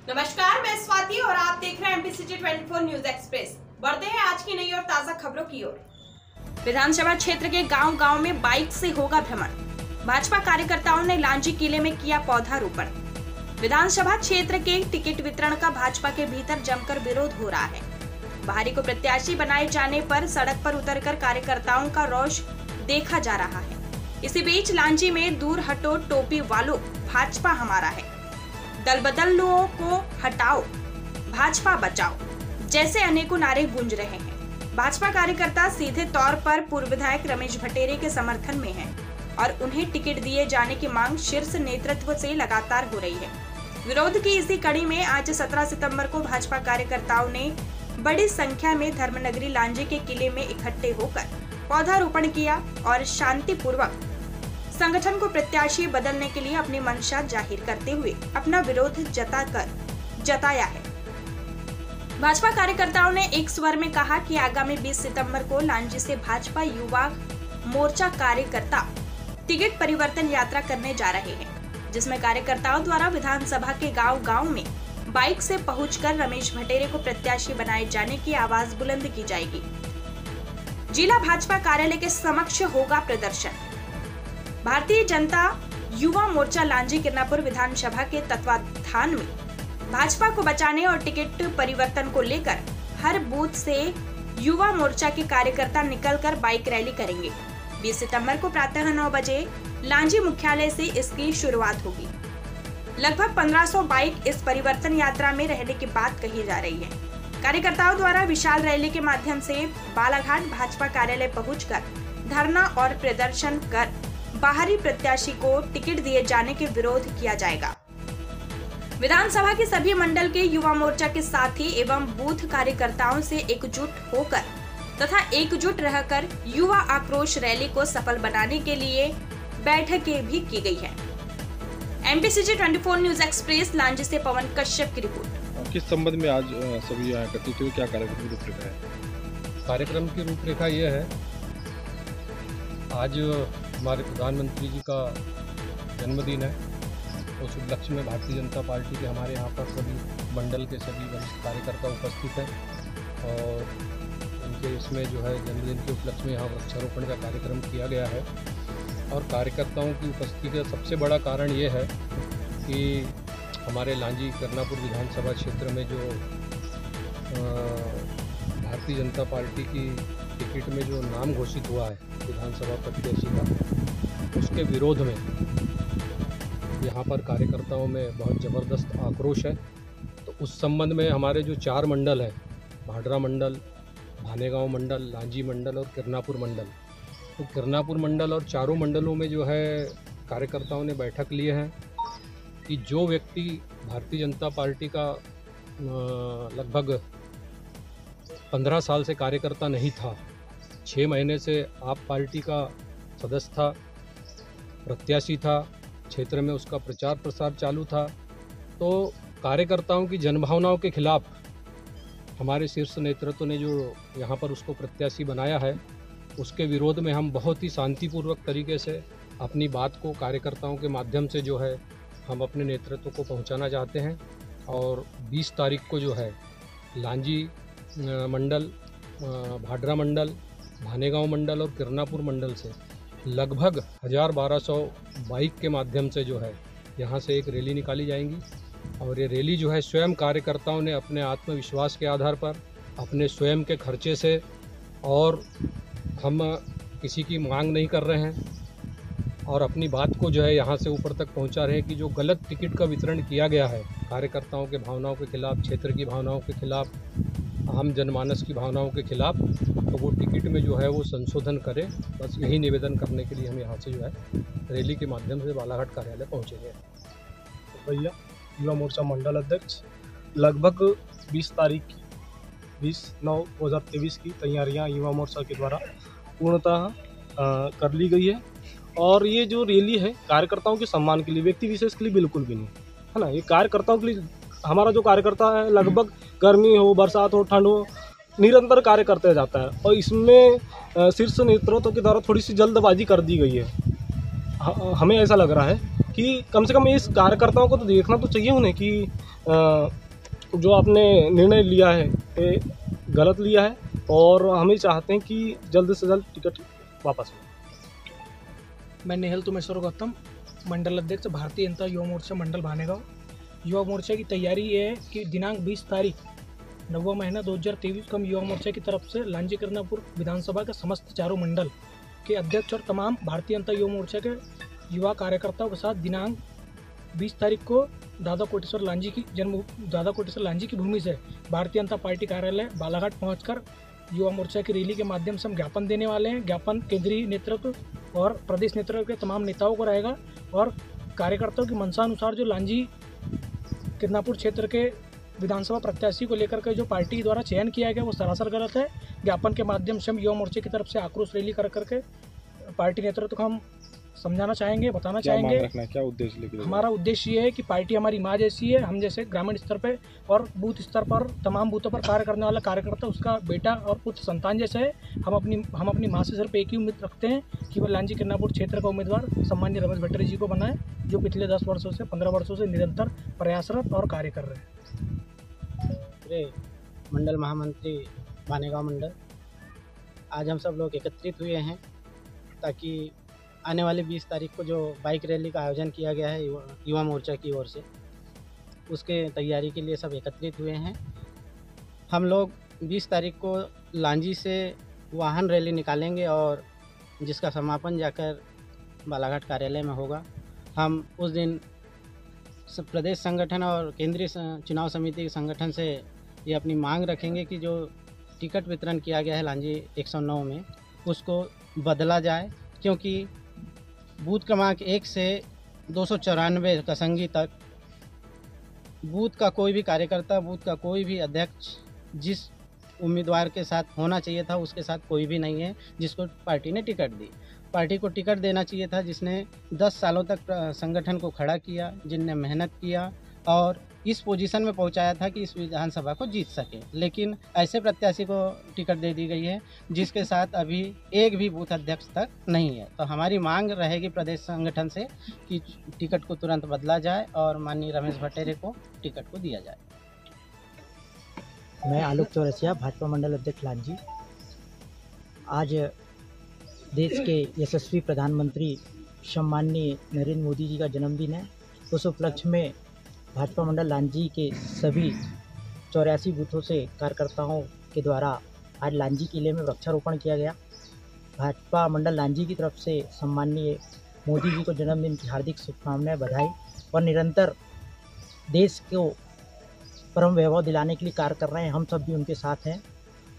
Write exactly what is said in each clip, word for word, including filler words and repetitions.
नमस्कार, मैं स्वाति और आप देख रहे हैं एमपीसीजी चौबीस न्यूज एक्सप्रेस। बढ़ते हैं आज की नई और ताजा खबरों की ओर। विधानसभा क्षेत्र के गांव-गांव में बाइक से होगा भ्रमण। भाजपा कार्यकर्ताओं ने लांजी किले में किया पौधारोपण। विधानसभा क्षेत्र के टिकट वितरण का भाजपा के भीतर जमकर विरोध हो रहा है। बाहरी को प्रत्याशी बनाए जाने पर सड़क पर उतरकर कार्यकर्ताओं का रोष देखा जा रहा है। इसी बीच लांजी में दूर हटो टोपी वालों, भाजपा हमारा है, दल बदलुओं को हटाओ, भाजपा बचाओ जैसे अनेकों नारे गूंज रहे हैं। भाजपा कार्यकर्ता सीधे तौर पर पूर्व विधायक रमेश भट्टेरे के समर्थन में हैं और उन्हें टिकट दिए जाने की मांग शीर्ष नेतृत्व से लगातार हो रही है। विरोध की इसी कड़ी में आज सत्रह सितंबर को भाजपा कार्यकर्ताओं ने बड़ी संख्या में धर्मनगरी लांजी के किले में इकट्ठे होकर पौधारोपण किया और शांतिपूर्वक संगठन को प्रत्याशी बदलने के लिए अपनी मंशा जाहिर करते हुए अपना विरोध जताकर जताया है। भाजपा कार्यकर्ताओं ने एक स्वर में कहा कि आगामी बीस सितंबर को लांजी से भाजपा युवा मोर्चा कार्यकर्ता टिकट परिवर्तन यात्रा करने जा रहे हैं, जिसमें कार्यकर्ताओं द्वारा विधानसभा के गांव-गांव में बाइक से पहुंचकर रमेश भट्टेरे को प्रत्याशी बनाए जाने की आवाज बुलंद की जाएगी। जिला भाजपा कार्यालय के समक्ष होगा प्रदर्शन। भारतीय जनता युवा मोर्चा लांजी किरनापुर विधानसभा के तत्वाधान में भाजपा को बचाने और टिकट परिवर्तन को लेकर हर बूथ से युवा मोर्चा के कार्यकर्ता निकलकर बाइक रैली करेंगे। बीस सितंबर को प्रातः नौ बजे लांजी मुख्यालय से इसकी शुरुआत होगी। लगभग पंद्रह सौ बाइक इस परिवर्तन यात्रा में रहने की बात कही जा रही है। कार्यकर्ताओं द्वारा विशाल रैली के माध्यम से बालाघाट भाजपा कार्यालय पहुंचकर धरना और प्रदर्शन कर बाहरी प्रत्याशी को टिकट दिए जाने के विरोध किया जाएगा। विधानसभा के सभी मंडल के युवा मोर्चा के साथी एवं बूथ कार्यकर्ताओं से एकजुट होकर तथा एकजुट रहकर युवा आक्रोश रैली को सफल बनाने के लिए बैठकें भी की गई है। एमपीसीजी चौबीस न्यूज एक्सप्रेस लांजी से पवन कश्यप की रिपोर्ट। किस संबंध में आज सभी यहाँ एकत्रित हुए, क्या कार्यक्रम की रूपरेखा है? कार्यक्रम की रूपरेखा ये है, आज हमारे प्रधानमंत्री जी का जन्मदिन है। उस उपलक्ष्य में भारतीय जनता पार्टी के हमारे यहाँ पर सभी मंडल के सभी वरिष्ठ कार्यकर्ता उपस्थित हैं और उनके इसमें जो है जन्मदिन के उपलक्ष्य में यहाँ वृक्षारोपण का कार्यक्रम किया गया है। और कार्यकर्ताओं की उपस्थिति का सबसे बड़ा कारण ये है कि हमारे लांजी किरनापुर विधानसभा क्षेत्र में जो भारतीय जनता पार्टी की टिकट में जो नाम घोषित हुआ है विधानसभा प्रत्याशी का, उसके विरोध में यहाँ पर कार्यकर्ताओं में बहुत ज़बरदस्त आक्रोश है। तो उस संबंध में हमारे जो चार मंडल हैं, भाडरा मंडल, भानेगांव मंडल, लांजी मंडल और किरनापुर मंडल, तो किरनापुर मंडल और चारों मंडलों में जो है कार्यकर्ताओं ने बैठक लिए हैं कि जो व्यक्ति भारतीय जनता पार्टी का लगभग पंद्रह साल से कार्यकर्ता नहीं था, छः महीने से आप पार्टी का सदस्य था, प्रत्याशी था, क्षेत्र में उसका प्रचार प्रसार चालू था, तो कार्यकर्ताओं की जनभावनाओं के खिलाफ हमारे शीर्ष नेतृत्व ने जो यहाँ पर उसको प्रत्याशी बनाया है, उसके विरोध में हम बहुत ही शांतिपूर्वक तरीके से अपनी बात को कार्यकर्ताओं के माध्यम से जो है हम अपने नेतृत्व को पहुँचाना चाहते हैं। और बीस तारीख को जो है लांजी मंडल, भाडरा मंडल, भानेगांव मंडल और किरनापुर मंडल से लगभग हज़ार बारह सौ बाइक के माध्यम से जो है यहाँ से एक रैली निकाली जाएंगी। और ये रैली जो है स्वयं कार्यकर्ताओं ने अपने आत्मविश्वास के आधार पर, अपने स्वयं के खर्चे से, और हम किसी की मांग नहीं कर रहे हैं और अपनी बात को जो है यहाँ से ऊपर तक पहुँचा रहे हैं कि जो गलत टिकट का वितरण किया गया है कार्यकर्ताओं के भावनाओं के खिलाफ, क्षेत्र की भावनाओं के खिलाफ, आम जनमानस की भावनाओं के खिलाफ, तो वो टिकट में जो है वो संशोधन करे। बस यही निवेदन करने के लिए हम यहाँ से जो है रैली के माध्यम से बालाघाट कार्यालय पहुँचेंगे। भैया युवा मोर्चा मंडल अध्यक्ष, लगभग बीस तारीख की बीस नौ दो हज़ार तेईस की तैयारियां युवा मोर्चा के द्वारा पूर्णतः कर ली गई है। और ये जो रैली है कार्यकर्ताओं के सम्मान के लिए, व्यक्ति विशेष के लिए बिल्कुल भी नहीं है ना। ये कार्यकर्ताओं के लिए, हमारा जो कार्यकर्ता है लगभग गर्मी हो, बरसात हो, ठंड हो, निरंतर कार्य करते जाता है। और इसमें शीर्ष नेतृत्व के द्वारा थोड़ी सी जल्दबाजी कर दी गई है। हमें ऐसा लग रहा है कि कम से कम इस कार्यकर्ताओं को तो देखना तो चाहिए उन्हें कि अ, जो आपने निर्णय लिया है ये गलत लिया है और हम ही चाहते हैं कि जल्द से जल्द टिकट वापस हो। मैं नेहल तुमेश्वर गौतम, मंडल अध्यक्ष भारतीय जनता युवा मोर्चा मंडल भानेगांव। युवा मोर्चा की तैयारी ये है कि दिनांक बीस तारीख नौवा महीना दो हज़ार तेईस को हम युवा मोर्चा की तरफ से लांजी करनापुर विधानसभा के समस्त चारों मंडल के अध्यक्ष और तमाम भारतीय जनता युवा मोर्चा के युवा कार्यकर्ताओं के साथ दिनांक बीस तारीख को दादा कोटेश्वर लांजी की जन्म दादा कोटेश्वर लांजी की भूमि से भारतीय जनता पार्टी कार्यालय बालाघाट पहुंचकर युवा मोर्चा की रैली के माध्यम से हम ज्ञापन देने वाले हैं। ज्ञापन केंद्रीय नेतृत्व और प्रदेश नेतृत्व के तमाम नेताओं को रहेगा और कार्यकर्ताओं की मंशा अनुसार जो लांजी किरनापुर क्षेत्र के विधानसभा प्रत्याशी को लेकर के जो पार्टी द्वारा चयन किया गया वो सरासर गलत है। ज्ञापन के माध्यम से हम युवा मोर्चे की तरफ से आक्रोश रैली कर करके पार्टी नेतृत्व को हम समझाना चाहेंगे, बताना क्या चाहेंगे। मांग रखना है, क्या उद्देश्य लेके हमारा उद्देश्य ये है कि पार्टी हमारी माँ जैसी है। हम जैसे ग्रामीण स्तर पे और बूथ स्तर पर तमाम बूथों पर कार्य करने वाला कार्यकर्ता उसका बेटा और पुत्र संतान जैसा है। हम अपनी हम अपनी माँ से सिर्फ एक ही उम्मीद रखते हैं कि वह लांजी किरनापुर क्षेत्र का उम्मीदवार सम्माननीय रमेश भट्टरी जी को बनाए, जो पिछले दस वर्षों से पंद्रह वर्षों से निरंतर प्रयासरत और कार्य कर रहे हैं। अरे मंडल महामंत्री भानेगांव मंडल, आज हम सब लोग एकत्रित हुए हैं ताकि आने वाले बीस तारीख को जो बाइक रैली का आयोजन किया गया है युवा युवा मोर्चा की ओर से, उसके तैयारी के लिए सब एकत्रित हुए हैं। हम लोग बीस तारीख को लांजी से वाहन रैली निकालेंगे और जिसका समापन जाकर बालाघाट कार्यालय में होगा। हम उस दिन प्रदेश संगठन और केंद्रीय चुनाव समिति के संगठन से ये अपनी मांग रखेंगे कि जो टिकट वितरण किया गया है लांजी एक सौ नौ में उसको बदला जाए, क्योंकि बूथ क्रमांक एक से दो सौ चौरानवे कसंगी तक बूथ का कोई भी कार्यकर्ता, बूथ का कोई भी अध्यक्ष जिस उम्मीदवार के साथ होना चाहिए था उसके साथ कोई भी नहीं है जिसको पार्टी ने टिकट दी। पार्टी को टिकट देना चाहिए था जिसने दस सालों तक संगठन को खड़ा किया, जिनने मेहनत किया और इस पोजीशन में पहुंचाया था कि इस विधानसभा को जीत सके। लेकिन ऐसे प्रत्याशी को टिकट दे दी गई है जिसके साथ अभी एक भी बूथ अध्यक्ष तक नहीं है। तो हमारी मांग रहेगी प्रदेश संगठन से कि टिकट को तुरंत बदला जाए और माननीय रमेश भट्टरी को टिकट को दिया जाए। मैं आलोक चौरसिया, भाजपा मंडल अध्यक्ष लांजी। आज देश के यशस्वी प्रधानमंत्री सम्माननीय नरेंद्र मोदी जी का जन्मदिन है। उस उपलक्ष्य में भाजपा मंडल लांजी के सभी चौरासी बूथों से कार्यकर्ताओं के द्वारा आज लांजी किले में वृक्षारोपण किया गया। भाजपा मंडल लांजी की तरफ से सम्माननीय मोदी जी को जन्मदिन की हार्दिक शुभकामनाएं, बधाई और निरंतर देश को परम वैभव दिलाने के लिए कार्य कर रहे हैं। हम सब भी उनके साथ हैं।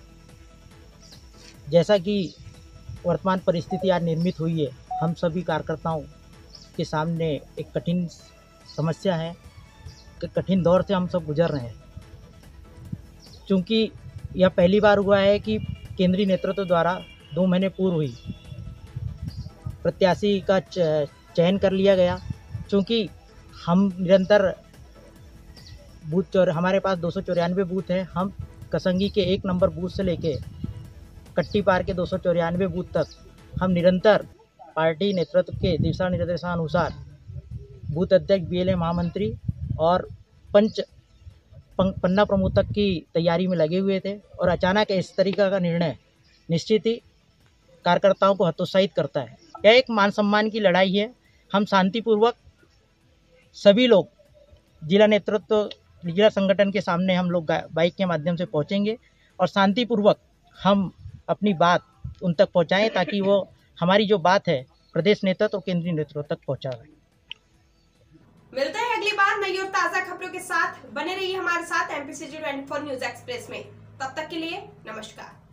जैसा कि वर्तमान परिस्थिति आज निर्मित हुई है, हम सभी कार्यकर्ताओं के सामने एक कठिन समस्या है, कठिन दौर से हम सब गुजर रहे हैं। क्योंकि यह पहली बार हुआ है कि केंद्रीय नेतृत्व द्वारा दो महीने पूर्व हुई प्रत्याशी का चयन कर लिया गया। क्योंकि हम निरंतर बूथ चौर हमारे पास दो सौ चौरानवे बूथ हैं। हम कसंगी के एक नंबर बूथ से लेके कट्टी पार के दो सौ चौरानवे बूथ तक हम निरंतर पार्टी नेतृत्व के दिशा निर्देशानुसार बूथ अध्यक्ष, बी एल ए महामंत्री और पंच पन्ना प्रमुख तक की तैयारी में लगे हुए थे। और अचानक इस तरीका का निर्णय निश्चित ही कार्यकर्ताओं को हतोत्साहित करता है। यह एक मान सम्मान की लड़ाई है। हम शांतिपूर्वक सभी लोग जिला नेतृत्व, जिला संगठन के सामने हम लोग बाइक के माध्यम से पहुंचेंगे और शांतिपूर्वक हम अपनी बात उन तक पहुंचाएं ताकि वो हमारी जो बात है प्रदेश नेतृत्व और केंद्रीय नेतृत्व तक पहुंचाएं। मिलते हैं अगली बार नई और ताजा खबरों के साथ। बने रहिए हमारे साथ एमपीसीजी चौबीस न्यूज एक्सप्रेस में। तब तक के लिए नमस्कार।